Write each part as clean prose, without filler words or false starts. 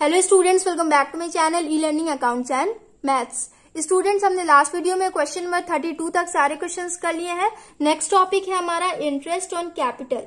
Hello students, welcome back to my channel E learning accounts and maths. Students, हमने last video में question number 32 तक सारे questions कर लिए हैं। नेक्स्ट टॉपिक है हमारा interest on capital.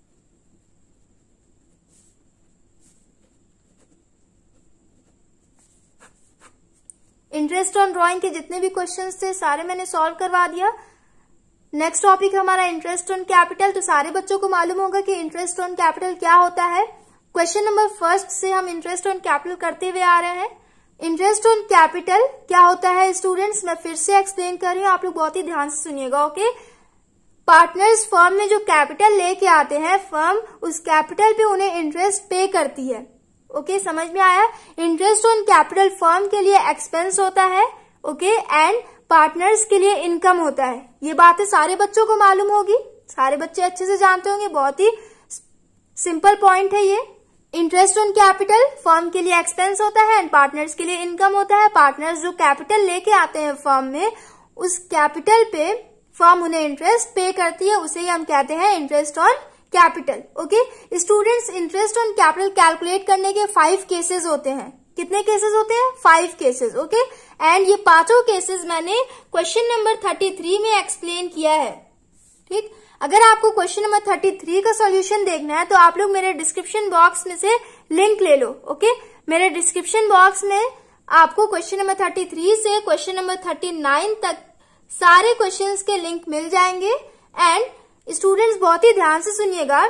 Interest on drawing के जितने भी क्वेश्चंस थे सारे मैंने सॉल्व करवा दिया। नेक्स्ट टॉपिक है हमारा इंटरेस्ट ऑन कैपिटल। तो सारे बच्चों को मालूम होगा कि इंटरेस्ट ऑन कैपिटल क्या होता है। क्वेश्चन नंबर फर्स्ट से हम इंटरेस्ट ऑन कैपिटल करते हुए आ रहे हैं। इंटरेस्ट ऑन कैपिटल क्या होता है स्टूडेंट्स, मैं फिर से एक्सप्लेन कर रही हूँ, आप लोग बहुत ही ध्यान से सुनिएगा। ओके, पार्टनर्स फर्म में जो कैपिटल लेके आते हैं, फर्म उस कैपिटल पे उन्हें इंटरेस्ट पे करती है। ओके, समझ में आया। इंटरेस्ट ऑन कैपिटल फर्म के लिए एक्सपेंस होता है, ओके, एंड पार्टनर्स के लिए इनकम होता है। ये बातें सारे बच्चों को मालूम होगी, सारे बच्चे अच्छे से जानते होंगे। बहुत ही सिंपल पॉइंट है ये। इंटरेस्ट ऑन कैपिटल फर्म के लिए एक्सपेंस होता है एंड पार्टनर्स के लिए इनकम होता है। पार्टनर्स जो कैपिटल लेके आते हैं फर्म में, उस कैपिटल पे फर्म उन्हें इंटरेस्ट पे करती है, उसे ही हम कहते हैं interest on capital. Okay students, interest on capital calculate करने के 5 केसेस होते हैं। कितने केसेस होते हैं? 5 केसेस। ओके, एंड ये पांचों केसेस मैंने क्वेश्चन नंबर 33 में एक्सप्लेन किया है। ठीक, अगर आपको क्वेश्चन नंबर 33 का सॉल्यूशन देखना है तो आप लोग मेरे डिस्क्रिप्शन बॉक्स में से लिंक ले लो। ओके, मेरे डिस्क्रिप्शन बॉक्स में आपको क्वेश्चन नंबर 33 से क्वेश्चन नंबर 39 तक सारे क्वेश्चंस के लिंक मिल जाएंगे। एंड स्टूडेंट्स बहुत ही ध्यान से सुनिएगा,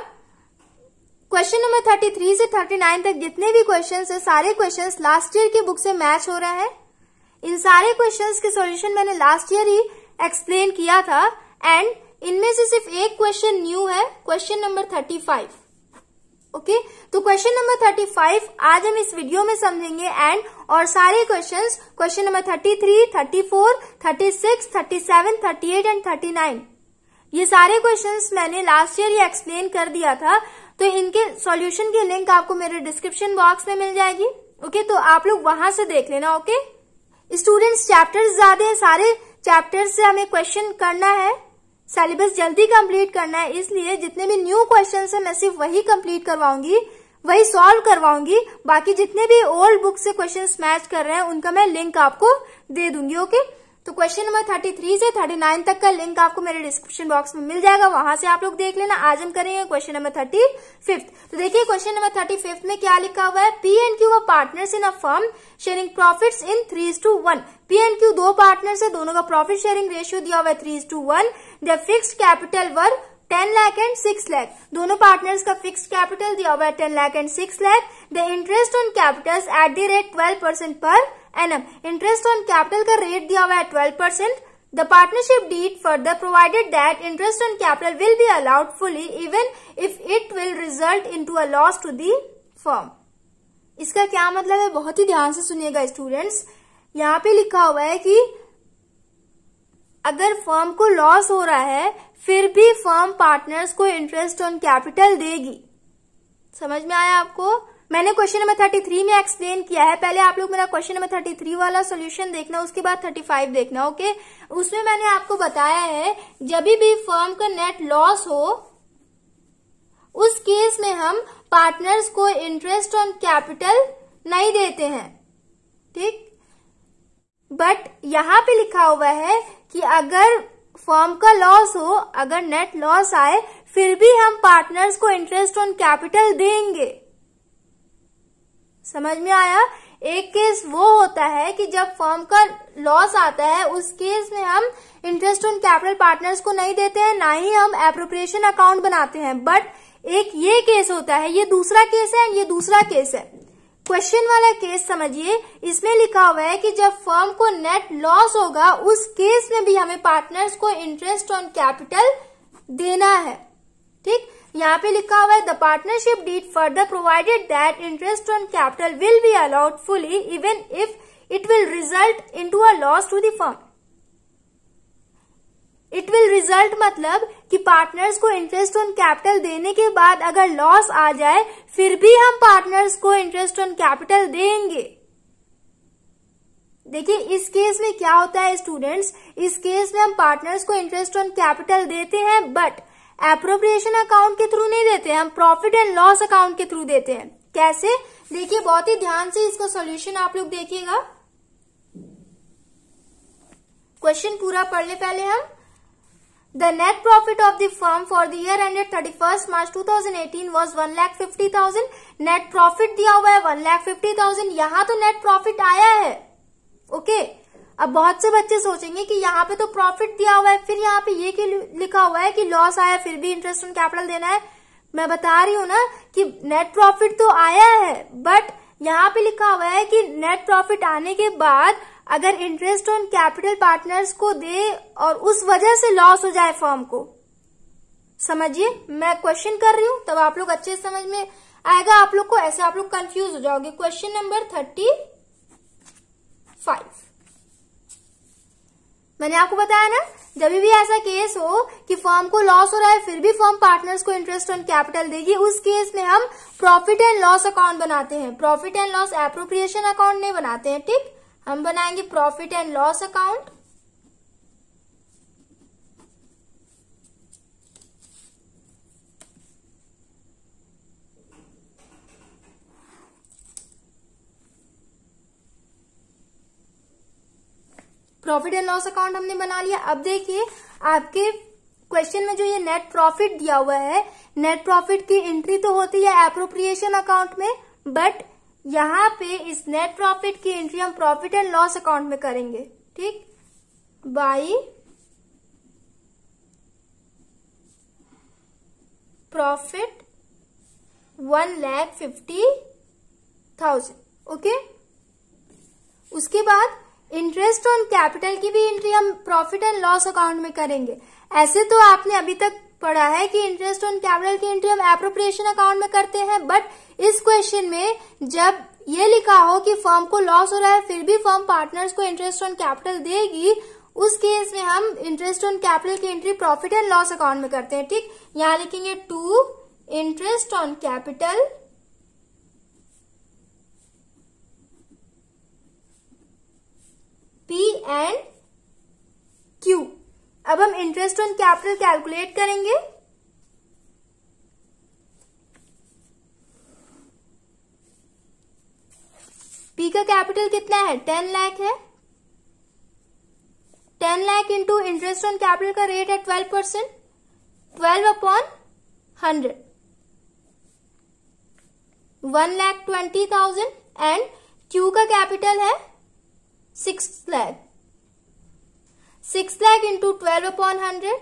क्वेश्चन नंबर 33 से 39 तक जितने भी क्वेश्चंस है, सारे क्वेश्चंस लास्ट ईयर की बुक से मैच हो रहे हैं। इन सारे क्वेश्चंस के सॉल्यूशन मैंने लास्ट ईयर ही एक्सप्लेन किया था एंड इनमें से सिर्फ एक क्वेश्चन न्यू है, क्वेश्चन नंबर 35। ओके, तो क्वेश्चन नंबर 35 आज हम इस वीडियो में समझेंगे एंड और सारे क्वेश्चंस क्वेश्चन नंबर 33, 34, 36, 37, 38 एंड 39 ये सारे क्वेश्चंस मैंने लास्ट ईयर ही एक्सप्लेन कर दिया था। तो इनके सॉल्यूशन की लिंक आपको मेरे डिस्क्रिप्शन बॉक्स में मिल जाएगी। ओके, तो आप लोग वहां से देख लेना। ओके स्टूडेंट्स, चैप्टर्स ज्यादा है, सारे चैप्टर्स से हमें क्वेश्चन करना है, सिलेबस जल्दी कंप्लीट करना है, इसलिए जितने भी न्यू क्वेश्चंस है मैं सिर्फ वही कंप्लीट करवाऊंगी, वही सॉल्व करवाऊंगी। बाकी जितने भी ओल्ड बुक से क्वेश्चंस मैच कर रहे हैं उनका मैं लिंक आपको दे दूंगी। ओके, तो क्वेश्चन नंबर 33 से 39 तक का लिंक आपको मेरे डिस्क्रिप्शन बॉक्स में मिल जाएगा, वहां से आप लोग देख लेना। आज हम करेंगे क्वेश्चन नंबर 35। तो देखिए क्वेश्चन नंबर 35 में क्या लिखा हुआ है। P and Q were partners in a firm sharing profits in 3:1। P and Q दो पार्टनर्स है, दोनों का प्रॉफिट शेयरिंग रेशियो दिया हुआ है 3:1। The fixed capital were 10 lakh and 6 lakh. दोनों पार्टनर्स का फिक्स्ड कैपिटल दिया हुआ है 10 lakh and 6 lakh. The interest on capitals at the rate 12% per annum. Interest on capital का रेट दिया हुआ है 12%। The partnership deed further provided that interest on capital will be allowed fully even if it will result into a loss to the firm। इसका क्या मतलब है, बहुत ही ध्यान से सुनिएगा स्टूडेंट्स। यहाँ पे लिखा हुआ है कि अगर फर्म को लॉस हो रहा है फिर भी फर्म पार्टनर्स को इंटरेस्ट ऑन कैपिटल देगी। समझ में आया आपको? मैंने क्वेश्चन नंबर 33 में एक्सप्लेन किया है। पहले आप लोग मेरा क्वेश्चन नंबर 33 वाला सॉल्यूशन देखना, उसके बाद 35 देखना। ओके, उसमें मैंने आपको बताया है जब भी फर्म का नेट लॉस हो उस केस में हम पार्टनर्स को इंटरेस्ट ऑन कैपिटल नहीं देते हैं। ठीक, बट यहाँ पे लिखा हुआ है कि अगर फर्म का लॉस हो, अगर नेट लॉस आए, फिर भी हम पार्टनर्स को इंटरेस्ट ऑन कैपिटल देंगे। समझ में आया? एक केस वो होता है कि जब फर्म का लॉस आता है, उस केस में हम इंटरेस्ट ऑन कैपिटल पार्टनर्स को नहीं देते हैं, ना ही हम एप्रोप्रिएशन अकाउंट बनाते हैं। बट एक ये केस होता है, ये दूसरा केस है, ये दूसरा केस है। क्वेश्चन वाला केस समझिए, इसमें लिखा हुआ है कि जब फर्म को नेट लॉस होगा उस केस में भी हमें पार्टनर्स को इंटरेस्ट ऑन कैपिटल देना है। ठीक, यहाँ पे लिखा हुआ है the partnership deed further provided that interest on capital will be allowed fully even if it will result into a loss to the firm. It will result मतलब कि पार्टनर्स को इंटरेस्ट ऑन कैपिटल देने के बाद अगर loss आ जाए फिर भी हम पार्टनर्स को इंटरेस्ट ऑन कैपिटल देंगे। देखिए इस केस में क्या होता है स्टूडेंट्स, इस केस में हम पार्टनर्स को इंटरेस्ट ऑन कैपिटल देते हैं बट एप्रोप्रिएशन अकाउंट के थ्रू नहीं देते हैं, हम प्रॉफिट एंड लॉस अकाउंट के थ्रू देते हैं। कैसे? देखिए बहुत ही ध्यान से इसका सॉल्यूशन आप लोग देखिएगा। क्वेश्चन पूरा पढ़ ले पहले हम। The net profit of the firm for the year ended 31st March 2018 was 1,50,000। Net profit दिया हुआ है 1,50,000। यहाँ तो नेट प्रॉफिट आया है, ओके। अब बहुत से बच्चे सोचेंगे कि यहाँ पे तो प्रॉफिट दिया हुआ है, फिर यहाँ पे ये क्यों लिखा हुआ है कि लॉस आया फिर भी इंटरेस्ट ऑन कैपिटल देना है। मैं बता रही हूँ ना कि नेट प्रॉफिट तो आया है, बट यहाँ पे लिखा हुआ है कि नेट प्रॉफिट आने के बाद अगर इंटरेस्ट ऑन कैपिटल पार्टनर्स को दे और उस वजह से लॉस हो जाए फर्म को, समझिए मैं क्वेश्चन कर रही हूं तब आप लोग अच्छे समझ में आएगा आप लोग को, ऐसे आप लोग कंफ्यूज हो जाओगे। क्वेश्चन नंबर 35, मैंने आपको बताया ना, जब भी ऐसा केस हो कि फर्म को लॉस हो रहा है फिर भी फर्म पार्टनर्स को इंटरेस्ट ऑन कैपिटल देगी, उस केस में हम प्रॉफिट एंड लॉस अकाउंट बनाते हैं। Profit and loss appropriation account नहीं बनाते हैं, ठीक। हम बनाएंगे profit and loss account. Profit and loss account हमने बना लिया। अब देखिए आपके क्वेश्चन में जो ये नेट प्रॉफिट दिया हुआ है, नेट प्रॉफिट की एंट्री तो होती है एप्रोप्रिएशन अकाउंट में, बट यहाँ पे इस नेट प्रॉफिट की एंट्री हम प्रॉफिट एंड लॉस अकाउंट में करेंगे, ठीक। By profit 1,50,000, okay. उसके बाद इंटरेस्ट ऑन कैपिटल की भी एंट्री हम प्रॉफिट एंड लॉस अकाउंट में करेंगे। ऐसे तो आपने अभी तक पढ़ा है कि इंटरेस्ट ऑन कैपिटल की एंट्री हम एप्रोप्रिएशन अकाउंट में करते हैं, बट इस क्वेश्चन में जब ये लिखा हो कि फर्म को लॉस हो रहा है फिर भी फर्म पार्टनर्स को इंटरेस्ट ऑन कैपिटल देगी, उस केस में हम इंटरेस्ट ऑन कैपिटल की entry profit and loss account में करते हैं, ठीक। यहां लिखेंगे to interest on capital P and Q। अब हम इंटरेस्ट ऑन कैपिटल कैलकुलेट करेंगे। P का कैपिटल कितना है? 10 लाख है। 10 lakh into interest on capital का रेट है 12%, 12/100, 1,20,000 एंड Q का कैपिटल है 6 लाख। 6 लाख इंटू 12/100,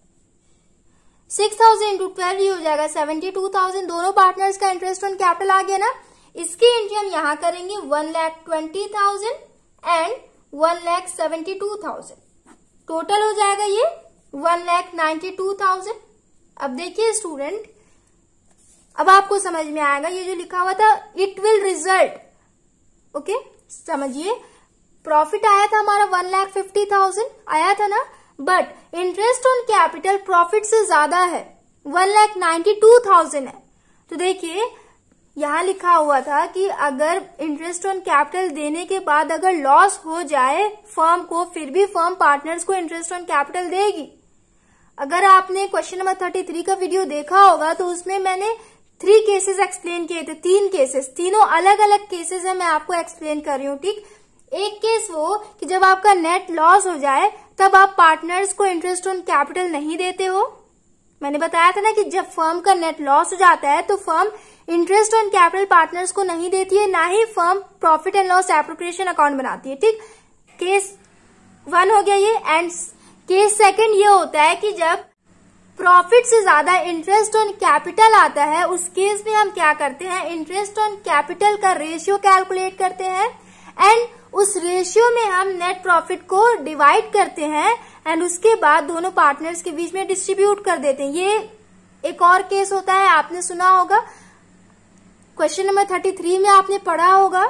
6,000 इंटू 12 हो जाएगा 72,000। दोनों पार्टनर्स का इंटरेस्ट ऑन कैपिटल आ गया ना। इसकी एंट्री हम यहां करेंगे 1,20,000 एंड 1,72,000। टोटल हो जाएगा ये 1,92,000। अब देखिए स्टूडेंट, अब आपको समझ में आएगा ये जो लिखा हुआ था इट विल रिजल्ट, ओके। समझिए प्रॉफिट आया था हमारा 1,50,000 आया था ना, but interest on capital profit से ज्यादा है, 1,92,000 है। तो देखिए यहां लिखा हुआ था कि अगर इंटरेस्ट ऑन कैपिटल देने के बाद अगर लॉस हो जाए फर्म को, फिर भी फर्म पार्टनर्स को इंटरेस्ट ऑन कैपिटल देगी। अगर आपने क्वेश्चन नंबर 33 का वीडियो देखा होगा तो उसमें मैंने 3 केसेस एक्सप्लेन किए थे, 3 केसेस, तीनों अलग अलग केसेस है, मैं आपको एक्सप्लेन कर रही हूँ, ठीक। एक केस वो कि जब आपका नेट लॉस हो जाए तब आप पार्टनर्स को इंटरेस्ट ऑन कैपिटल नहीं देते हो। मैंने बताया था ना कि जब फर्म का नेट लॉस हो जाता है तो firm interest on capital partners को नहीं देती है, ना ही firm profit and loss appropriation account बनाती है, ठीक। केस 1 हो गया ये। एंड केस 2 ये होता है कि जब प्रॉफिट से ज्यादा इंटरेस्ट ऑन कैपिटल आता है, उस केस में हम क्या करते हैं, इंटरेस्ट ऑन कैपिटल का रेशियो कैलकुलेट करते हैं एंड उस रेशियो में हम नेट प्रॉफिट को डिवाइड करते हैं एंड उसके बाद दोनों पार्टनर्स के बीच में डिस्ट्रीब्यूट कर देते हैं। ये एक और केस होता है, आपने सुना होगा, क्वेश्चन नंबर 33 में आपने पढ़ा होगा,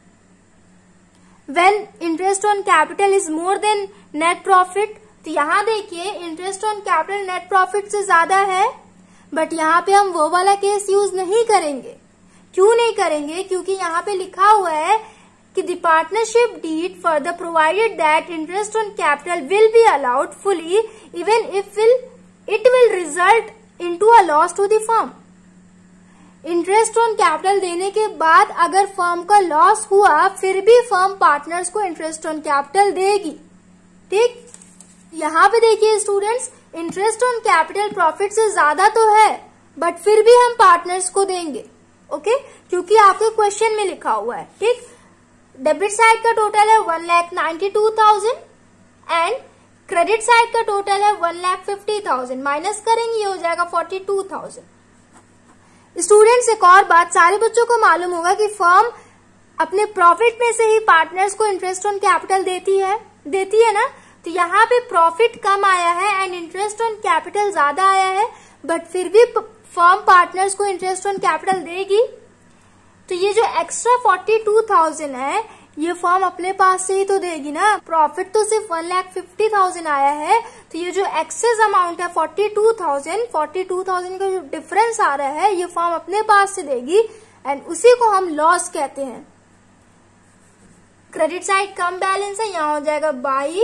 when interest on capital is more than net profit. तो यहां देखिए interest on capital net profit से ज्यादा है, बट यहाँ पे हम वो वाला केस यूज नहीं करेंगे। क्यों नहीं करेंगे? क्योंकि यहाँ पे लिखा हुआ है कि the partnership deed further provided that interest on capital will be allowed fully even if it will result into a loss to the firm. Interest on capital देने के बाद अगर फर्म का लॉस हुआ फिर भी फर्म पार्टनर्स को interest on capital देगी। ठीक, यहाँ पे देखिए students, interest on capital profit से ज्यादा तो है बट फिर भी हम पार्टनर्स को देंगे। ओके, क्योंकि आपके क्वेश्चन में लिखा हुआ है। ठीक, डेबिट साइड का टोटल है 1,92,000 एंड क्रेडिट साइड का टोटल है 1,50,000, माइनस करेंगे ये हो जाएगा 42,000। स्टूडेंट्स, एक और बात सारे बच्चों को मालूम होगा कि फर्म अपने प्रॉफिट में से ही पार्टनर्स को इंटरेस्ट ऑन कैपिटल देती है ना। तो यहाँ पे प्रॉफिट कम आया है एंड इंटरेस्ट ऑन कैपिटल ज्यादा आया है बट फिर भी फर्म पार्टनर्स को इंटरेस्ट ऑन कैपिटल देगी। तो ये जो एक्स्ट्रा 42,000 है ये फर्म अपने पास से ही तो देगी ना। प्रॉफिट तो सिर्फ 1,50,000 आया है, तो ये जो एक्सेस अमाउंट है 42,000 का जो डिफरेंस आ रहा है ये फर्म अपने पास से देगी एंड उसी को हम लॉस कहते हैं। क्रेडिट साइड कम बैलेंस है, यहां हो जाएगा by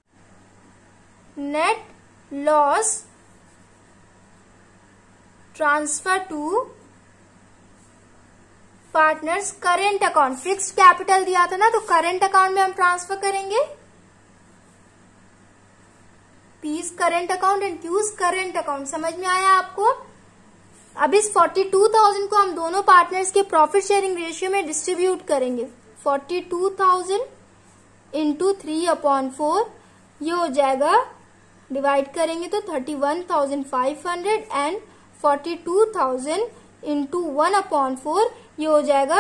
net loss transfer to partners current account. Fixed capital दिया था ना, तो करेंट अकाउंट में हम ट्रांसफर करेंगे। P's current account and Q's current account. समझ में आया आपको? अब इस 42,000 को हम दोनों पार्टनर्स के प्रॉफिट शेयरिंग रेशियो में डिस्ट्रीब्यूट करेंगे। 42,000 इंटू 3/4 ये हो जाएगा, डिवाइड करेंगे तो 31,500 एंड 42,000 इंटू 1/4 ये हो जाएगा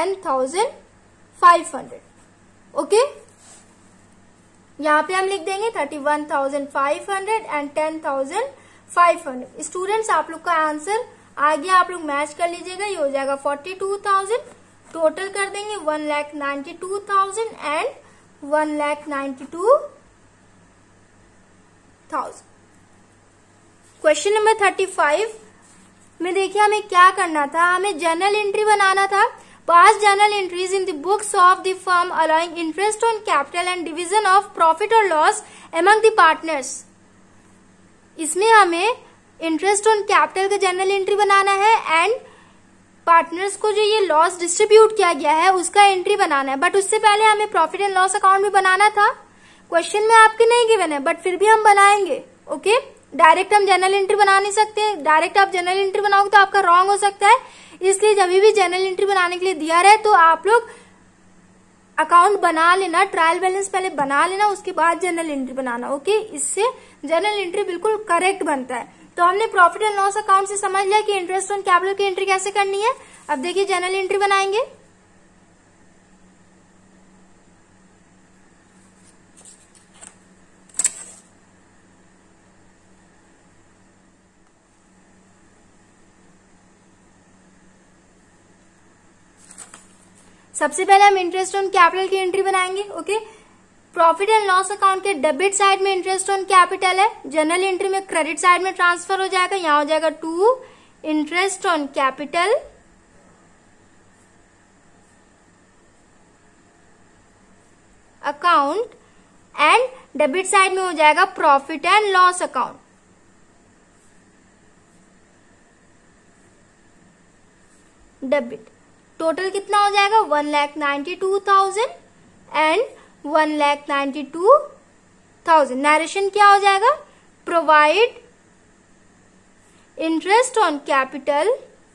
10,500। ओके, यहाँ पे हम लिख देंगे 31,500 एंड 10,500। स्टूडेंट्स, आप लोग का आंसर आ गया, आप लोग मैच कर लीजिएगा। ये हो जाएगा 42,000, टोटल कर देंगे 1,92,000 एंड 1,92,000। क्वेश्चन नंबर 35 में देखिए हमें क्या करना था, हमें जर्नल एंट्री बनाना था। Pass journal entries in the books of the firm allowing interest on capital and division of profit और लॉस अमंग द पार्टनर्स। इसमें हमें इंटरेस्ट ऑन कैपिटल का जर्नल एंट्री बनाना है एंड पार्टनर्स को जो ये लॉस डिस्ट्रीब्यूट किया गया है उसका एंट्री बनाना है। बट उससे पहले हमें प्रॉफिट एंड लॉस अकाउंट भी बनाना था। क्वेश्चन में आपके नहीं गिवन है बट फिर भी हम बनाएंगे। ओके, डायरेक्ट हम जनरल एंट्री बना नहीं सकते। डायरेक्ट आप जनरल एंट्री बनाओगे तो आपका रॉन्ग हो सकता है, इसलिए जब भी जनरल एंट्री बनाने के लिए दिया रहे तो आप लोग अकाउंट बना लेना, ट्रायल बैलेंस पहले बना लेना, उसके बाद जनरल एंट्री बनाना। ओके, इससे जनरल एंट्री बिल्कुल करेक्ट बनता है। तो हमने प्रॉफिट एंड लॉस अकाउंट से समझ लिया कि इंटरेस्ट ऑन कैपिटल की एंट्री कैसे करनी है। अब देखिए जनरल एंट्री बनाएंगे। सबसे पहले हम इंटरेस्ट ऑन कैपिटल की एंट्री बनाएंगे। Okay, profit and loss account के डेबिट साइड में इंटरेस्ट ऑन कैपिटल है, जनरल एंट्री में क्रेडिट साइड में ट्रांसफर हो जाएगा। यहां हो जाएगा to interest on capital account and debit side में हो जाएगा profit and loss account. Debit total कितना हो जाएगा 1,92,000 एंड 1,92,000। नरेशन क्या हो जाएगा, provide interest on capital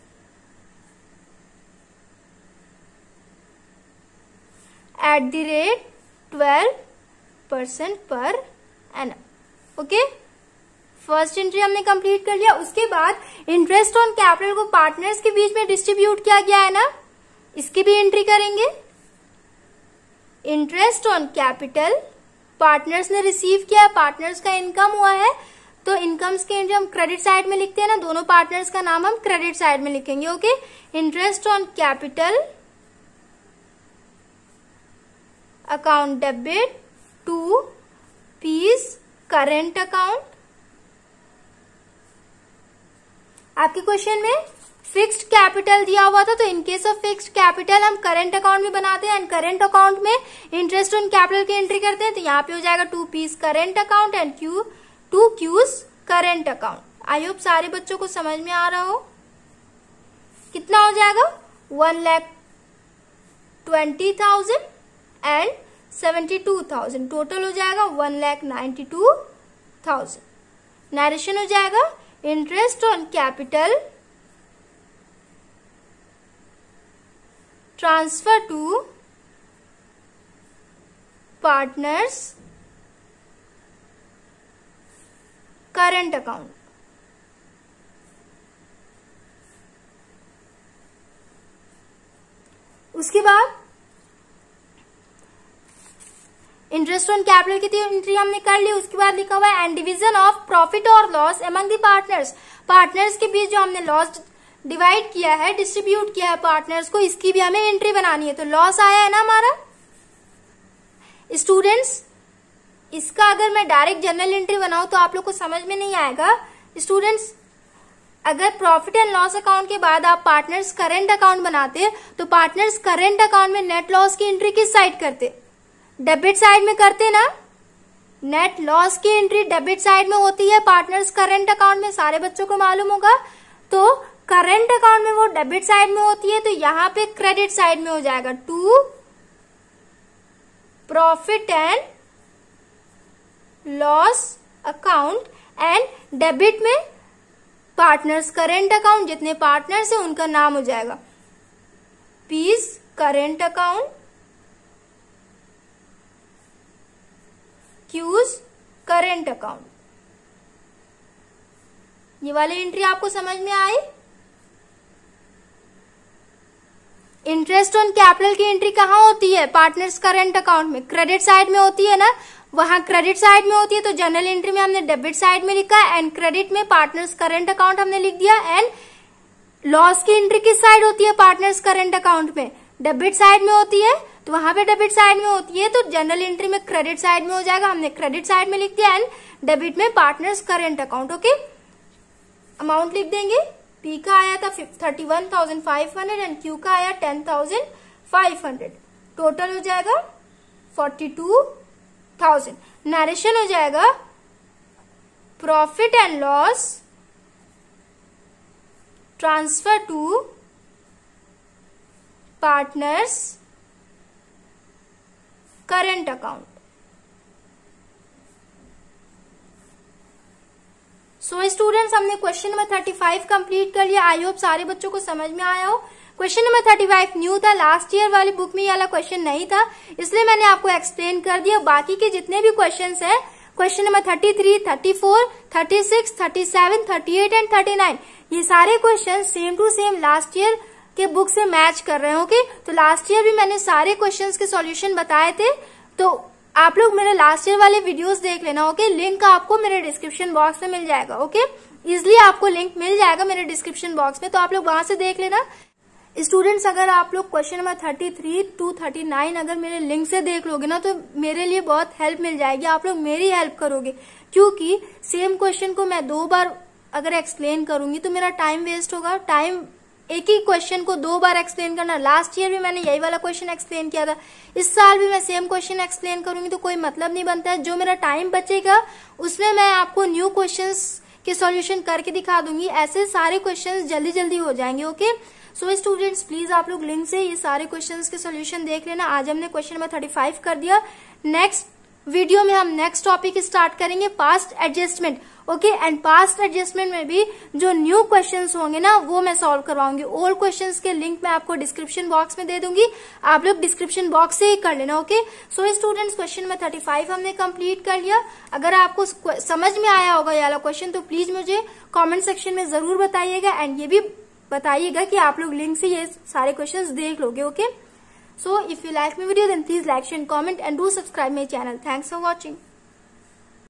at the rate 12% per annum. Okay, first entry हमने कंप्लीट कर लिया। उसके बाद इंटरेस्ट ऑन कैपिटल को पार्टनर्स के बीच में डिस्ट्रीब्यूट किया गया है ना, इसकी भी एंट्री करेंगे। इंटरेस्ट ऑन कैपिटल पार्टनर्स ने रिसीव किया, पार्टनर्स का इनकम हुआ है, तो इनकम्स की एंट्री हम क्रेडिट साइड में लिखते हैं ना, दोनों पार्टनर्स का नाम हम क्रेडिट साइड में लिखेंगे। Okay, interest on capital account debit to P's current account. आपके क्वेश्चन में फिक्स्ड कैपिटल दिया हुआ था, तो in case of fixed capital हम करंट अकाउंट में बनाते हैं एंड करंट अकाउंट में इंटरेस्ट ऑन कैपिटल की एंट्री करते हैं। तो यहाँ पे हो जाएगा to P's current account and to Q's current account. I hope सारे बच्चों को समझ में आ रहा हो। कितना हो जाएगा 1,20,000 एंड 72,000, टोटल हो जाएगा 1,92,000। नरेशन हो जाएगा interest on capital transfer to partners current account. उसके बाद इंटरेस्ट ऑन कैपिटल की एंट्री हमने कर ली। उसके बाद लिखा हुआ है एंड डिवीजन ऑफ प्रॉफिट और loss among the partners, partners के बीच जो हमने लॉस डिवाइड किया है, डिस्ट्रीब्यूट किया है पार्टनर्स को, इसकी भी हमें एंट्री बनानी है। तो लॉस आया है ना हमारा स्टूडेंट्स, इसका अगर मैं डायरेक्ट जनरल एंट्री बनाऊं तो आप लोग को समझ में नहीं आएगा। स्टूडेंट्स अगर प्रॉफिट एंड लॉस अकाउंट के बाद आप पार्टनर्स करेंट अकाउंट बनाते तो पार्टनर्स करेंट अकाउंट में नेट लॉस की एंट्री किस साइड करते, डेबिट साइड में करते ना। नेट लॉस की एंट्री डेबिट साइड में होती है पार्टनर्स करेंट अकाउंट में, सारे बच्चों को मालूम होगा। तो करेंट अकाउंट में वो डेबिट साइड में होती है, तो यहां पे क्रेडिट साइड में हो जाएगा to profit and loss account and debit में पार्टनर्स करेंट अकाउंट, जितने पार्टनर्स है उनका नाम हो जाएगा P's current account, Q's current account. ये वाली एंट्री आपको समझ में आई। इंटरेस्ट ऑन कैपिटल की एंट्री कहां होती है, पार्टनर्स करेंट अकाउंट में, क्रेडिट साइड में होती है ना, वहां क्रेडिट साइड में होती है। तो जनरल एंट्री में हमने डेबिट साइड में लिखा है एंड क्रेडिट में पार्टनर्स करेंट अकाउंट हमने लिख दिया। एंड लॉस की एंट्री किस साइड होती है पार्टनर्स करेंट अकाउंट में, डेबिट साइड में होती है, तो वहां पे डेबिट साइड में होती है, तो जनरल एंट्री में क्रेडिट साइड में हो जाएगा, हमने क्रेडिट साइड में लिख दिया। एंड डेबिट में partners current account. Okay, amount लिख देंगे, पी का आया था 31,500 एंड क्यू का आया 10,500, टोटल हो जाएगा 42,000। नरेशन हो जाएगा profit and loss transfer to partners current account. So students हमने क्वेश्चन नंबर 35 कंप्लीट कर लिया। आई होप सारे बच्चों को समझ में आया हो। क्वेश्चन नंबर 35 न्यू था, लास्ट ईयर वाली बुक में ये वाला क्वेश्चन नहीं था, इसलिए मैंने आपको एक्सप्लेन कर दिया। बाकी के जितने भी क्वेश्चंस हैं, क्वेश्चन नंबर 33, 34, 36, 37, 38 एंड 39, ये सारे question same to same last year के बुक से मैच कर रहे हैं। ओके, तो लास्ट ईयर भी मैंने सारे क्वेश्चंस के सॉल्यूशन बताए थे, तो आप लोग मेरे लास्ट ईयर वाले वीडियोस देख लेना। ओके, लिंक आपको मेरे डिस्क्रिप्शन बॉक्स में मिल जाएगा। ओके, इजिली आपको लिंक मिल जाएगा मेरे डिस्क्रिप्शन बॉक्स में, तो आप लोग वहां से देख लेना। स्टूडेंट्स अगर आप लोग क्वेश्चन नंबर 33 to 39 अगर मेरे लिंक से देख लोगे ना, तो मेरे लिए बहुत हेल्प मिल जाएगी, आप लोग मेरी हेल्प करोगे, क्योंकि सेम क्वेश्चन को मैं 2 बार अगर एक्सप्लेन करूंगी तो मेरा टाइम वेस्ट होगा। टाइम एक ही क्वेश्चन को 2 बार एक्सप्लेन करना, लास्ट ईयर भी मैंने यही वाला क्वेश्चन एक्सप्लेन किया था, इस साल भी मैं सेम क्वेश्चन एक्सप्लेन करूंगी तो कोई मतलब नहीं बनता है। जो मेरा टाइम बचेगा उसमें मैं आपको न्यू क्वेश्चंस के सॉल्यूशन करके दिखा दूंगी, ऐसे सारे क्वेश्चंस जल्दी जल्दी हो जाएंगे। ओके, सो स्टूडेंट्स प्लीज आप लोग लिंक से ये सारे क्वेश्चंस के सॉल्यूशन देख लेना। आज हमने क्वेश्चन नंबर 35 कर दिया। नेक्स्ट वीडियो में हम नेक्स्ट टॉपिक स्टार्ट करेंगे, past adjustment. Okay, and past adjustment में भी जो न्यू क्वेश्चंस होंगे ना वो मैं सॉल्व करवाऊंगी। ओल्ड क्वेश्चंस के लिंक मैं आपको डिस्क्रिप्शन बॉक्स में दे दूंगी, आप लोग डिस्क्रिप्शन बॉक्स से ही कर लेना। Okay, so students question number 35 हमने कंप्लीट कर लिया। अगर आपको समझ में आया होगा ये वाला क्वेश्चन तो प्लीज मुझे कॉमेंट सेक्शन में जरूर बताइएगा, एंड ये भी बताइएगा कि आप लोग लिंक से ये सारे क्वेश्चंस देख लोगे। Okay, so if you like my video then please like, share and comment and do subscribe my channel. Thanks for watching.